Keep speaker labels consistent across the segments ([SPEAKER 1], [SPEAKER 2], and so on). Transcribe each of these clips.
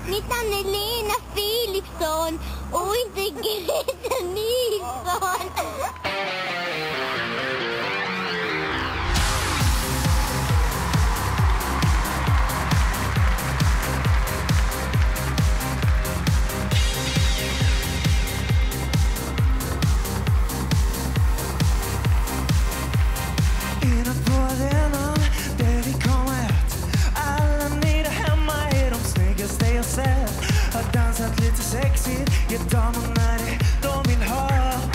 [SPEAKER 1] Mitt namn är Lena Philipsson och inte Greta Nilsson.
[SPEAKER 2] Har dansat lite sexigt, gett damerna det de vill ha.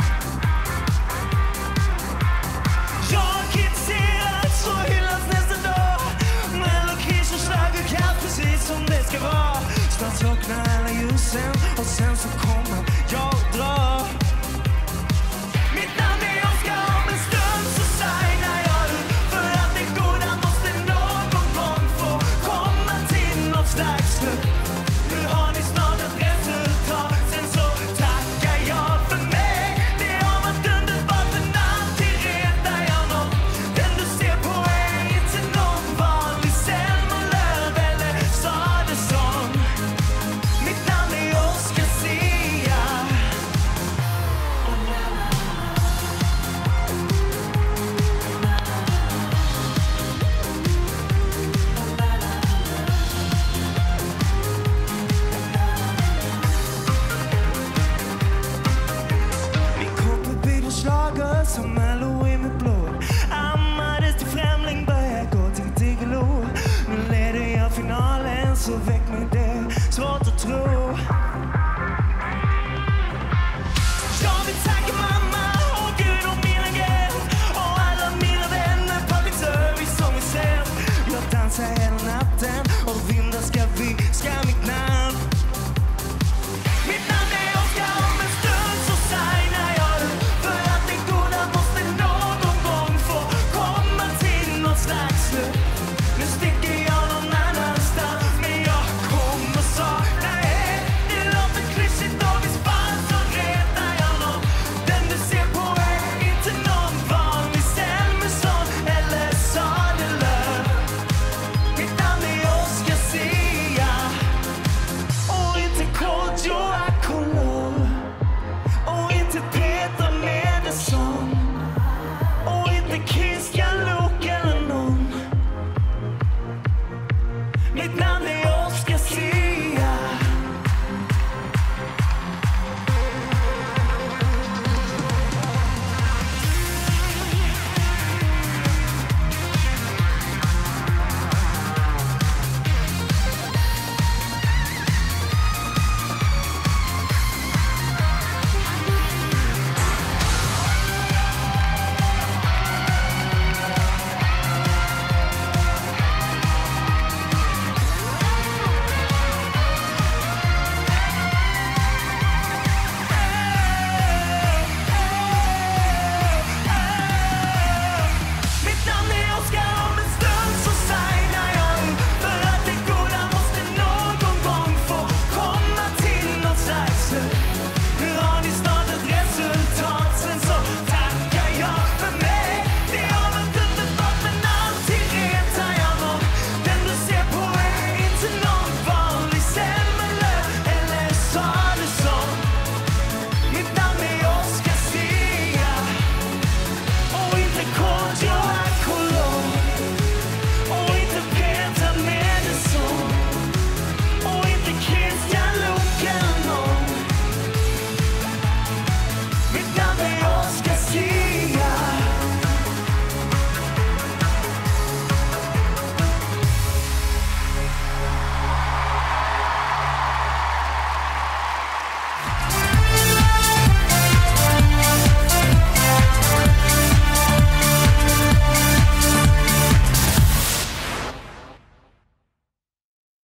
[SPEAKER 2] Jag har kritiserat så hyllas nästa dag. Mellokris och schlagerkatt precis som det ska vara. Snart slocknar alla ljusen och sen så kommer jag och drar. Mitt namn är Oskar, om en stund så signar jag ut. För att det goda måste någon gång få komma till något slags slut. Nu har ni snart ett resultat, sen så tackar jag för mig. Det har varit underbart men alltid retar jag någon. Den du ser på är inte någon vanlig Selma-Löv eller Sadesson. Mitt namn är Oscar Sia. Min kropp är byggd och slager som